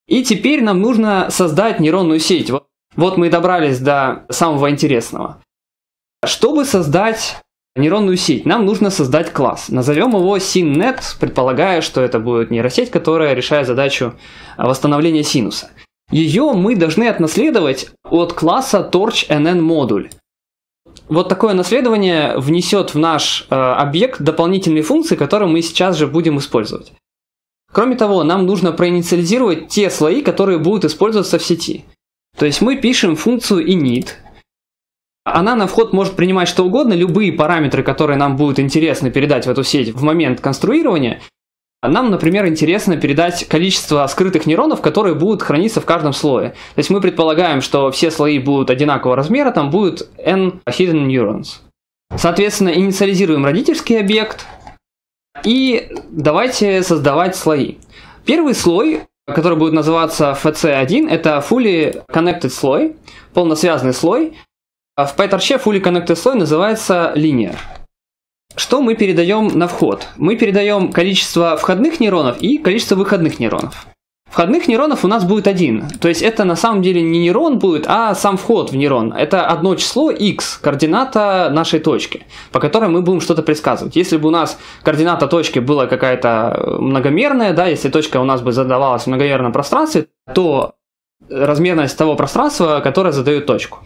И теперь нам нужно создать нейронную сеть. Вот мы и добрались до самого интересного. Чтобы создать нейронную сеть, нам нужно создать класс. Назовем его SynNet, предполагая, что это будет нейросеть, которая решает задачу восстановления синуса. Ее мы должны отнаследовать от класса TorchNN-модуль. Вот такое наследование внесет в наш объект дополнительные функции, которые мы сейчас же будем использовать. Кроме того, нам нужно проинициализировать те слои, которые будут использоваться в сети. То есть мы пишем функцию init. Она на вход может принимать что угодно, любые параметры, которые нам будут интересно передать в эту сеть в момент конструирования. Нам, например, интересно передать количество скрытых нейронов, которые будут храниться в каждом слое. То есть мы предполагаем, что все слои будут одинакового размера, там будет n hidden neurons. Соответственно, инициализируем родительский объект и давайте создавать слои. Первый слой, который будет называться FC1, это fully connected слой, полносвязанный слой. В PyTorch fully connected слой называется linear. Что мы передаем на вход? Мы передаем количество входных нейронов и количество выходных нейронов. Входных нейронов у нас будет 1. То есть это на самом деле не нейрон будет, а сам вход в нейрон. Это одно число x, координата нашей точки, по которой мы будем что-то предсказывать. Если бы у нас координата точки была какая-то многомерная, да, если точка у нас бы задавалась в многомерном пространстве, то размерность того пространства, которое задает точку.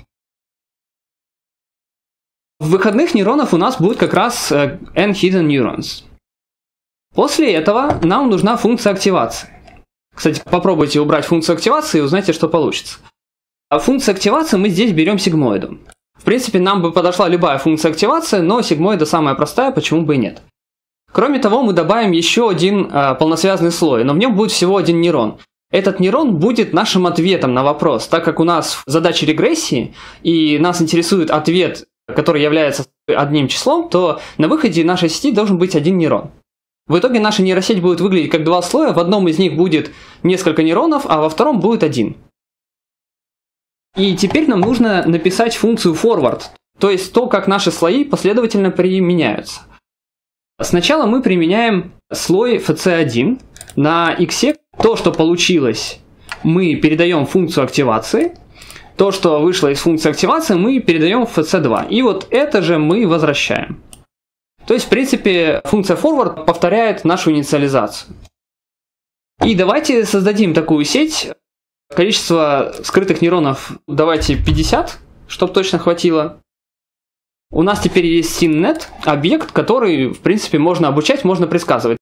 В выходных нейронов у нас будет как раз n hidden neurons. После этого нам нужна функция активации. Кстати, попробуйте убрать функцию активации и узнаете, что получится. А функция активации мы здесь берем сигмоиду. В принципе, нам бы подошла любая функция активации, но сигмоида самая простая, почему бы и нет. Кроме того, мы добавим еще один полносвязанный слой, но в нем будет всего один нейрон. Этот нейрон будет нашим ответом на вопрос. Так как у нас задача регрессии, и нас интересует ответ, который является одним числом, то на выходе нашей сети должен быть один нейрон. В итоге наша нейросеть будет выглядеть как два слоя, в одном из них будет несколько нейронов, а во втором будет один. И теперь нам нужно написать функцию forward, то есть то, как наши слои последовательно применяются. Сначала мы применяем слой FC1 на x. То, что получилось, мы передаем в функцию активации. То, что вышло из функции активации, мы передаем в FC2. И вот это же мы возвращаем. То есть, в принципе, функция forward повторяет нашу инициализацию. И давайте создадим такую сеть. Количество скрытых нейронов давайте 50, чтобы точно хватило. У нас теперь есть SynNet, объект, который, в принципе, можно обучать, можно предсказывать.